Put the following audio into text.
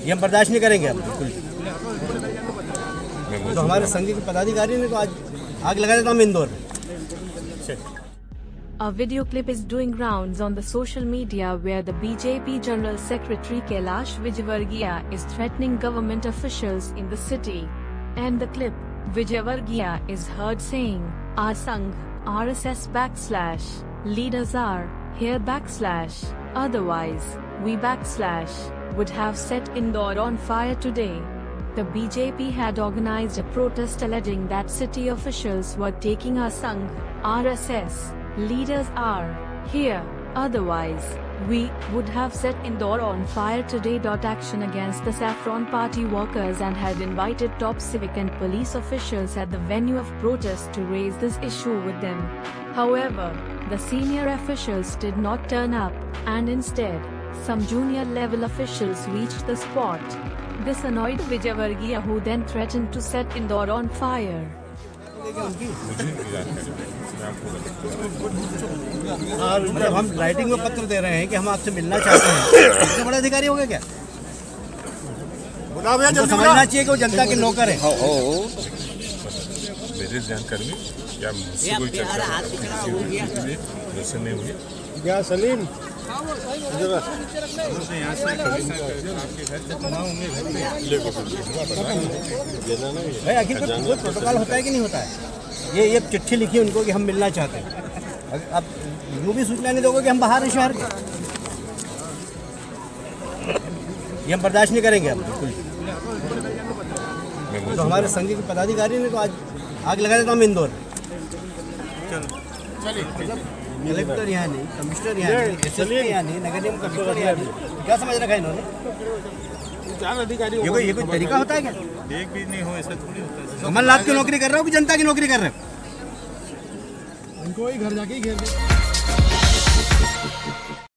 ये हम बर्दाश्त नहीं करेंगे अब बिल्कुल। तो हमारे संघ के पदाधिकारी ने तो आज आग लगा देता हम इंदौर में। A video clip is doing rounds on the social media where the BJP General Secretary Kailash Vijayvargiya is threatening government officials in the city. And the clip, Vijayvargiya is heard saying, "Our Sangh, RSS / leaders are here / otherwise, we / would have set Indore on fire today." The BJP had organized a protest alleging that city officials were taking our Sangh, RSS, leaders are here, otherwise, we would have set Indore on fire today. Action against the Saffron Party workers and had invited top civic and police officials at the venue of protest to raise this issue with them. However, the senior officials did not turn up, and instead, some junior level officials reached the spot. This annoyed Vijayvargiya, who then threatened to set Indore on fire. मतलब हम writing में पत्र दे रहे हैं कि हम आपसे मिलना चाहते हैं। इससे बड़ा अधिकारी होगा क्या? तो समझना चाहिए कि वो जनता के नौकर है। मेरी जानकारी में क्या मुझसे कोई चर्चा नहीं हुई क्या सलीम? आखिर कोई प्रोटोकॉल होता है कि नहीं होता है? ये चिट्ठी लिखी उनको कि हम मिलना चाहते हैं। अब यूँ भी सूचना नहीं दोगे कि हम बाहर हैं शहर के। ये हम बर्दाश्त नहीं करेंगे अब बिल्कुल। तो हमारे संघ के पदाधिकारी ने तो आज आग लगा देता हम इंदौर में। कलेक्टर यहाँ नहीं, कमिश्नर यहाँ नहीं, एसएसपी यहाँ नहीं, नगर निगम कमिश्नर यहाँ नहीं। क्या समझ रखा है इन्होंने? ये कोई तरीका होता है क्या? एक भी नहीं हो ऐसा थोड़ी होता है। कमलनाथ की नौकरी कर रहे हो कि जनता की नौकरी कर रहे हो? उनको ही घर जाके ही घेर दे।